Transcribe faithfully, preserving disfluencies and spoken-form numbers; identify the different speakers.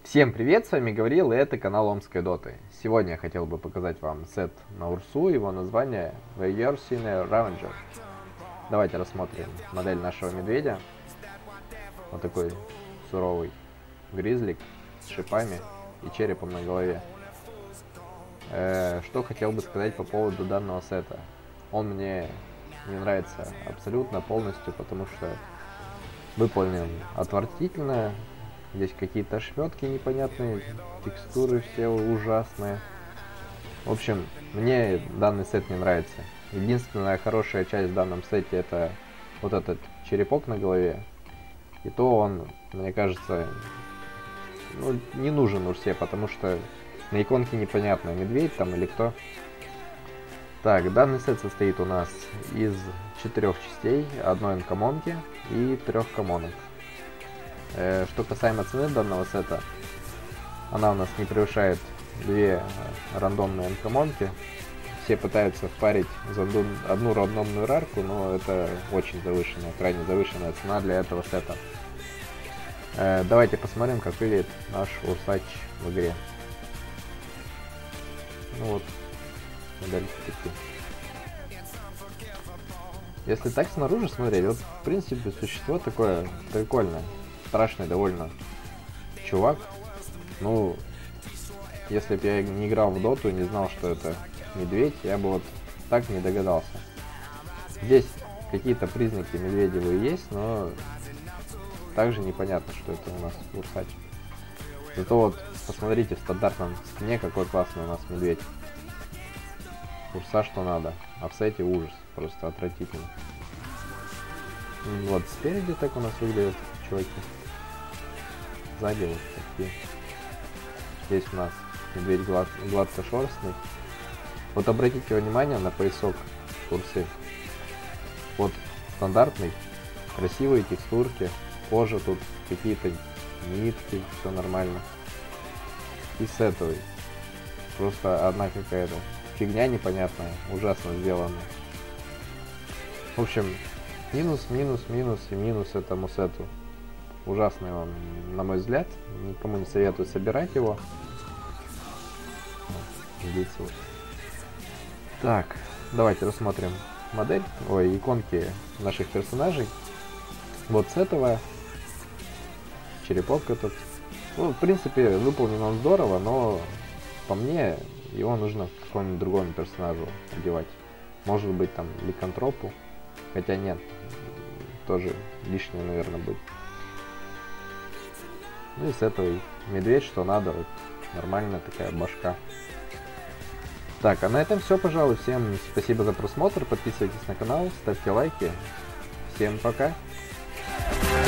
Speaker 1: Всем привет, с вами Гаврил, и это канал Омской Доты. Сегодня я хотел бы показать вам сет на Урсу, его название The Yersinia Ravager. Давайте рассмотрим модель нашего медведя. Вот такой суровый гризлик с шипами и черепом на голове. Э, что хотел бы сказать по поводу данного сета. Он мне не нравится абсолютно полностью, потому что выполнен отвратительно. Здесь какие-то ошметки непонятные, текстуры все ужасные. В общем, мне данный сет не нравится. Единственная хорошая часть в данном сете — это вот этот черепок на голове. И то он, мне кажется, ну, не нужен Урсе, потому что на иконке непонятно, медведь там или кто. Так, данный сет состоит у нас из четырех частей, одной анкомонки и трех комонок. Что касаемо цены данного сета, она у нас не превышает две рандомные анкомонки. Все пытаются впарить за одну рандомную рарку, но это очень завышенная, крайне завышенная цена для этого сета. Давайте посмотрим, как выглядит наш Урсач в игре. Ну вот, модельки такие. Если так снаружи смотреть, вот в принципе существо такое прикольное. Страшный довольно чувак. Ну, если бы я не играл в доту и не знал, что это медведь, я бы вот так не догадался. Здесь какие-то признаки медведевые есть, но также непонятно, что это у нас Урсач. Зато вот посмотрите в стандартном скине, какой классный у нас медведь. Урса что надо, а в сете ужас, просто отвратительно. Вот спереди так у нас выглядят чуваки. Сзади вот такие. Здесь у нас медведь глад, гладкошерстный. Вот обратите внимание на поясок Урсы. Вот стандартный, красивые текстурки, кожа тут, какие-то нитки, все нормально. И сетовый. Просто одна какая-то фигня непонятная, ужасно сделанная. В общем, минус, минус, минус и минус этому сету. Ужасный он, на мой взгляд. Никому не советую собирать его. Видите, вот. Так, давайте рассмотрим модель, ой, иконки наших персонажей. Вот сетовая. Черепок этот. Ну, в принципе, выполнен он здорово, но по мне его нужно какому-нибудь другому персонажу одевать. Может быть, там, ликантропу. Хотя нет, тоже лишнее, наверное, будет. Ну и с этого медведь, что надо, вот, нормальная такая башка. Так, а на этом все, пожалуй. Всем спасибо за просмотр, подписывайтесь на канал, ставьте лайки. Всем пока!